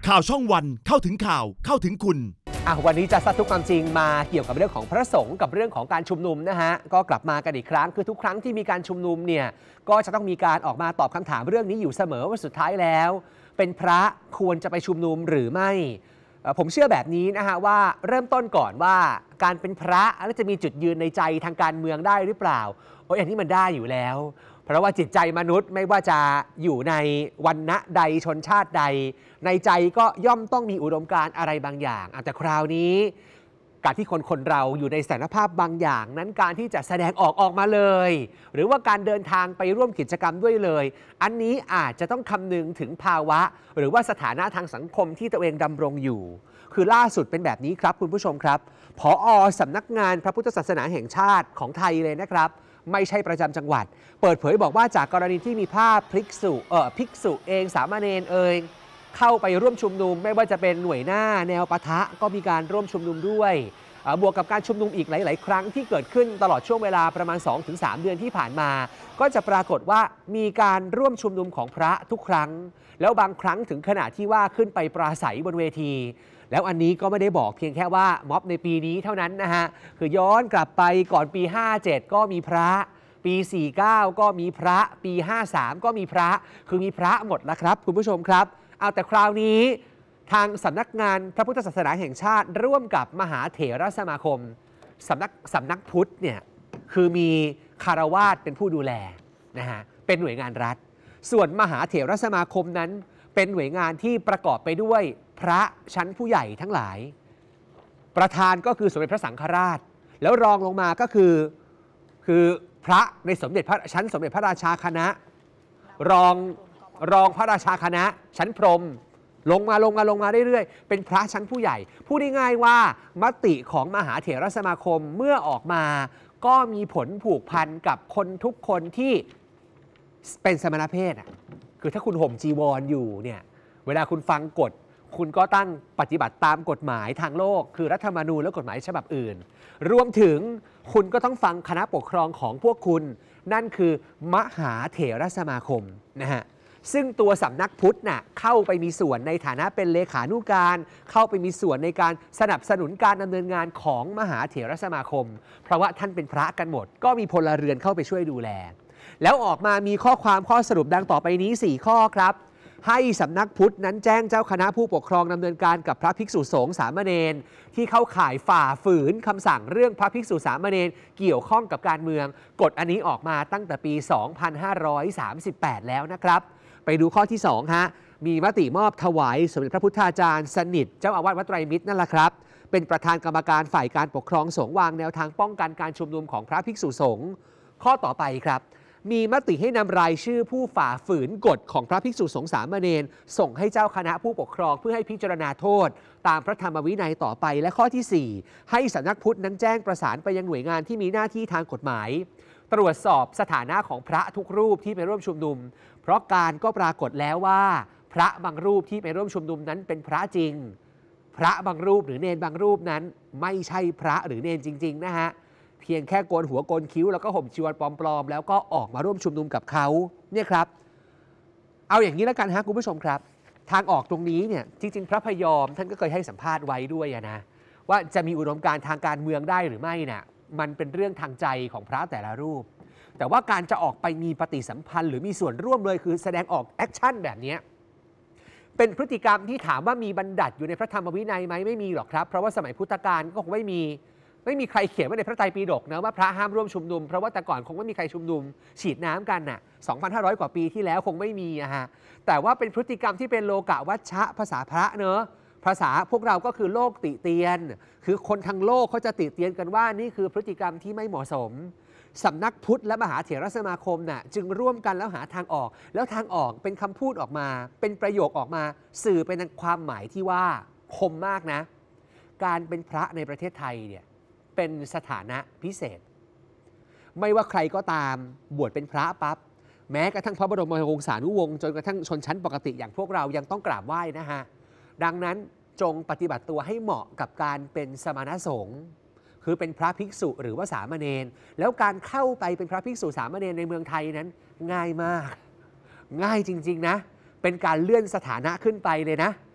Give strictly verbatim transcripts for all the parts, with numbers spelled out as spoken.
ข่าวช่องวันเข้าถึงข่าวเข้าถึงคุณอ่ะวันนี้จะซัดทุกความจริงมาเกี่ยวกับเรื่องของพระสงฆ์กับเรื่องของการชุมนุมนะฮะก็กลับมากันอีกครั้งคือทุกครั้งที่มีการชุมนุมเนี่ยก็จะต้องมีการออกมาตอบคำถามเรื่องนี้อยู่เสมอว่าสุดท้ายแล้วเป็นพระควรจะไปชุมนุมหรือไม่ผมเชื่อแบบนี้นะฮะว่าเริ่มต้นก่อนว่าการเป็นพระแล้วจะมีจุดยืนในใจทางการเมืองได้หรือเปล่าโอ้ยอันนี้มันได้อยู่แล้วเพราะว่าจิตใจมนุษย์ไม่ว่าจะอยู่ในวรรณะใดชนชาติใดในใจก็ย่อมต้องมีอุดมการณ์อะไรบางอย่างแต่คราวนี้การที่คนคนเราอยู่ในสถานภาพบางอย่างนั้นการที่จะแสดงออกออกมาเลยหรือว่าการเดินทางไปร่วมกิจกรรมด้วยเลยอันนี้อาจจะต้องคำนึงถึงภาวะหรือว่าสถานะทางสังคมที่ตัวเองดำรงอยู่คือล่าสุดเป็นแบบนี้ครับคุณผู้ชมครับผอ.สำนักงานพระพุทธศาสนาแห่งชาติของไทยเลยนะครับไม่ใช่ประจำจังหวัดเปิดเผยบอกว่าจากกรณีที่มีภาพภิกษุเอ่อภิกษุเองสามเณรเองเข้าไปร่วมชุมนุมไม่ว่าจะเป็นหน่วยหน้าแนวปะทะก็มีการร่วมชุมนุมด้วยบวกกับการชุมนุมอีกหลายๆครั้งที่เกิดขึ้นตลอดช่วงเวลาประมาณ สองถึงสาม เดือนที่ผ่านมาก็จะปรากฏว่ามีการร่วมชุมนุมของพระทุกครั้งแล้วบางครั้งถึงขนาดที่ว่าขึ้นไปปราศัยบนเวทีแล้วอันนี้ก็ไม่ได้บอกเพียงแค่ว่าม็อบในปีนี้เท่านั้นนะฮะคือย้อนกลับไปก่อนปีห้าเจ็ดก็มีพระปีสี่สิบเก้าก็มีพระปีห้าสิบสามก็มีพระคือมีพระหมดแล้วครับคุณผู้ชมครับเอาแต่คราวนี้ทางสำนักงานพระพุทธศาสนาแห่งชาติร่วมกับมหาเถรสมาคมสำนักสำนักพุทธเนี่ยคือมีคารวาสเป็นผู้ดูแลนะฮะเป็นหน่วยงานรัฐส่วนมหาเถรสมาคมนั้นเป็นหน่วยงานที่ประกอบไปด้วยพระชั้นผู้ใหญ่ทั้งหลายประธานก็คือสมเด็จพระสังฆราชแล้วรองลงมาก็คือคือพระในสมเด็จพระชั้นสมเด็จพระราชาคณะรองรองพระราชาคณะชั้นพรหมลงมาลงมาลงมาเรื่อยๆเป็นพระชั้นผู้ใหญ่พูดง่ายๆว่ามติของมหาเถรสมาคมเมื่อออกมาก็มีผลผูกพันกับคนทุกคนที่เป็นสมณเพศอ่ะคือถ้าคุณห่มจีวรอยู่เนี่ยเวลาคุณฟังกฎคุณก็ตั้งปฏิบัติตามกฎหมายทางโลกคือรัฐธรรมนูญและกฎหมายฉบับอื่นรวมถึงคุณก็ต้องฟังคณะปกครองของพวกคุณนั่นคือมหาเถรสมาคมนะฮะซึ่งตัวสำนักพุทธน่ะเข้าไปมีส่วนในฐานะเป็นเลขานุการเข้าไปมีส่วนในการสนับสนุนการดำเนินงานของมหาเถรสมาคมเพราะว่าท่านเป็นพระกันหมดก็มีพลเรือนเข้าไปช่วยดูแลแล้วออกมามีข้อความข้อสรุปดังต่อไปนี้สี่ข้อครับให้สำนักพุทธนั้นแจ้งเจ้าคณะผู้ปกครองดำเนินการกับพระภิกษุสงฆ์สามเณรที่เข้าข่ายฝ่าฝืนคำสั่งเรื่องพระภิกษุสามเณรเกี่ยวข้องกับการเมืองกฎอันนี้ออกมาตั้งแต่ปี สองพันห้าร้อยสามสิบแปด แล้วนะครับไปดูข้อที่สองฮะมีมติมอบถวายสมเด็จพระพุทธาจารย์สนิทเจ้าอาวาสวัดไตรมิตรนั่นแหละครับเป็นประธานกรรมการฝ่ายการปกครองสงฆ์วางแนวทางป้องกันการชุมนุมของพระภิกษุสงฆ์ข้อต่อไปครับมีมติให้นำรายชื่อผู้ฝ่าฝืนกฎของพระภิกษุสงฆ์สามเณรส่งให้เจ้าคณะผู้ปกครองเพื่อให้พิจารณาโทษตามพระธรรมวินัยต่อไปและข้อที่สี่ให้สำนักพุทธนั้นแจ้งประสานไปยังหน่วยงานที่มีหน้าที่ทางกฎหมายตรวจสอบสถานะของพระทุกรูปที่ไปร่วมชุมนุมเพราะการก็ปรากฏแล้วว่าพระบางรูปที่ไปร่วมชุมนุมนั้นเป็นพระจริงพระบางรูปหรือเนรบางรูปนั้นไม่ใช่พระหรือเนรจริงๆนะฮะเพียงแค่โกนหัวโกนคิ้วแล้วก็ห่มจีวรปลอมๆแล้วก็ออกมาร่วมชุมนุมกับเขาเนี่ยครับเอาอย่างนี้แล้วกันฮะคุณผู้ชมครับทางออกตรงนี้เนี่ยจริงๆพระพยอมท่านก็เคยให้สัมภาษณ์ไว้ด้วยนะว่าจะมีอุดมการณ์ทางการเมืองได้หรือไม่น่ะมันเป็นเรื่องทางใจของพระแต่ละรูปแต่ว่าการจะออกไปมีปฏิสัมพันธ์หรือมีส่วนร่วมเลยคือแสดงออกแอคชั่นแบบนี้เป็นพฤติกรรมที่ถามว่ามีบัญญัติอยู่ในพระธรรมวินัยไหมไม่มีหรอกครับเพราะว่าสมัยพุทธกาลก็คงไม่มีไม่มีใครเขียนไว้ในพระไตรปิฎกนะว่าพระห้ามร่วมชุมนุมเพราะว่าแต่ก่อนคงไม่มีใครชุมนุมฉีดน้ำกันน่ะ สองพันห้าร้อย กว่าปีที่แล้วคงไม่มีอะฮะแต่ว่าเป็นพฤติกรรมที่เป็นโลกวัชชะภาษาพระเนอะภาษาพวกเราก็คือโลกติเตียนคือคนทั้งโลกเขาจะติเตียนกันว่านี่คือพฤติกรรมที่ไม่เหมาะสมสำนักพุทธและมหาเถรสมาคมน่ะจึงร่วมกันแล้วหาทางออกแล้วทางออกเป็นคำพูดออกมาเป็นประโยคออกมาสื่อเป็นความหมายที่ว่าคมมากนะการเป็นพระในประเทศไทยเนี่ยเป็นสถานะพิเศษไม่ว่าใครก็ตามบวชเป็นพระปั๊บแม้กระทั่งพระบรมวงศานุวงศ์จนกระทั่งชนชั้นปกติอย่างพวกเรายังต้องกราบไหว้นะฮะดังนั้นจงปฏิบัติตัวให้เหมาะกับการเป็นสมณสงฆ์คือเป็นพระภิกษุหรือว่าสามเณรแล้วการเข้าไปเป็นพระภิกษุสามเณรในเมืองไทยนั้นง่ายมากง่ายจริงๆนะเป็นการเลื่อนสถานะขึ้นไปเลยนะ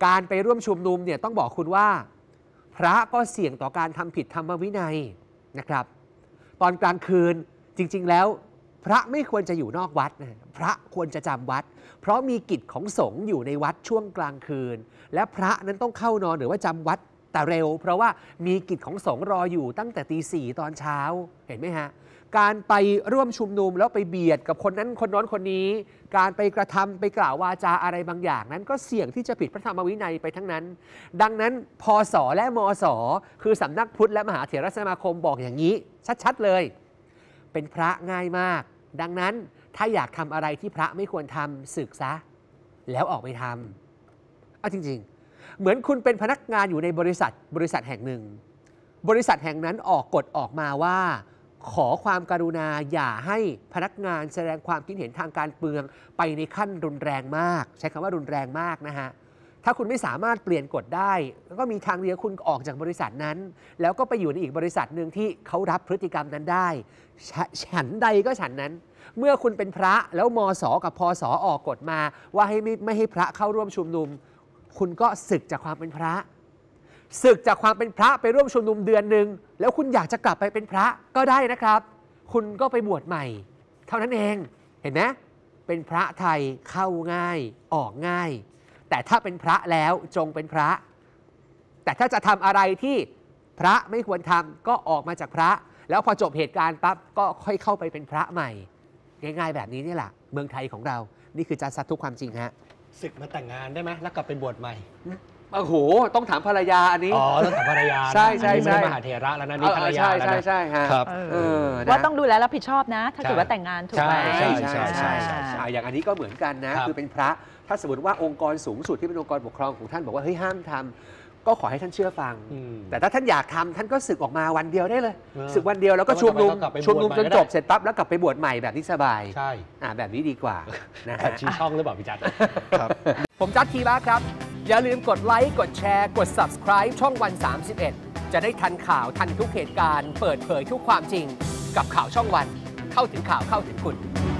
การไปร่วมชุมนุมเนี่ยต้องบอกคุณว่าพระก็เสี่ยงต่อการทำผิดธรรมวินัยนะครับตอนกลางคืนจริงๆแล้วพระไม่ควรจะอยู่นอกวัดนะพระควรจะจำวัดเพราะมีกิจของสงฆ์อยู่ในวัดช่วงกลางคืนและพระนั้นต้องเข้านอนหรือว่าจำวัดแต่เร็วเพราะว่ามีกิจของสงฆ์รออยู่ตั้งแต่ตีสี่ตอนเช้าเห็นไหมฮะการไปร่วมชุมนุมแล้วไปเบียดกับคนนั้นคนน้นคนนี้การไปกระทำไปกล่าววาจาอะไรบางอย่างนั้นก็เสี่ยงที่จะผิดพระธรรมวินัยไปทั้งนั้นดังนั้นพศและมศคือสำนักพุทธและมหาเถรสมาคมบอกอย่างนี้ชัดๆเลยเป็นพระง่ายมากดังนั้นถ้าอยากทำอะไรที่พระไม่ควรทำสึกซะแล้วออกไปทำเอาจริงๆเหมือนคุณเป็นพนักงานอยู่ในบริษัทบริษัทแห่งหนึ่งบริษัทแห่งนั้นออกกฎออกมาว่าขอความกรุณาอย่าให้พนักงานแสดงความคิดเห็นทางการเมืองไปในขั้นรุนแรงมากใช้คำว่ารุนแรงมากนะฮะถ้าคุณไม่สามารถเปลี่ยนกฎได้ก็มีทางเดียวคุณออกจากบริษัทนั้นแล้วก็ไปอยู่ในอีกบริษัทหนึ่งที่เขารับพฤติกรรมนั้นได้ฉันใดก็ฉันนั้นเมื่อคุณเป็นพระแล้วมศกับพศออกกฎมาว่าให้ไม่ไม่ให้พระเข้าร่วมชุมนุมคุณก็สึกจากความเป็นพระสึกจากความเป็นพระไปร่วมชุมนุมเดือนหนึ่งแล้วคุณอยากจะกลับไปเป็นพระก็ได้นะครับคุณก็ไปบวชใหม่เท่านั้นเองเห็นไหมเป็นพระไทยเข้าง่ายออกง่ายแต่ถ้าเป็นพระแล้วจงเป็นพระแต่ถ้าจะทำอะไรที่พระไม่ควรทำก็ออกมาจากพระแล้วพอจบเหตุการณ์ปั๊บก็ค่อยเข้าไปเป็นพระใหม่ง่ายๆแบบนี้นี่แหละเมืองไทยของเรานี่คือจัดซัดทุกความจริงฮะศึกมาแต่งงานได้ไหมแล้วกลับไปบวชใหม่โอ้โหต้องถามภรรยาอันนี้อ๋อต้องถามภรรยาใช่ใช่ใช่มหาเถระแล้วนะนี่ภรรยาแล้วนะใช่ใช่ครับว่าต้องดูแลรับผิดชอบนะถ้าเกิดว่าแต่งงานถูกไหมใช่ใช่ใช่ใช่อย่างอันนี้ก็เหมือนกันนะคือเป็นพระถ้าสมมติว่าองค์กรสูงสุดที่เป็นองค์กรปกครองของท่านบอกว่าเฮ้ยห้ามทำก็ขอให้ท่านเชื่อฟังแต่ถ้าท่านอยากทำท่านก็สึกออกมาวันเดียวได้เลยสึกวันเดียวแล้วก็ชุมนุมชุมนุมจนจบเสร็จปั๊บแล้วกลับไปบวชใหม่แบบที่สบายใช่แบบนี้ดีกว่านะฮะชี้ช่องหรือเปล่าพี่จัดครับผมจัดทีบ้าครับอย่าลืมกดไลค์กดแชร์กด ซับสไครบ์ ช่องวันสามสิบเอ็ดจะได้ทันข่าวทันทุกเหตุการณ์เปิดเผยทุกความจริงกับข่าวช่องวันเข้าถึงข่าวเข้าถึงคุณ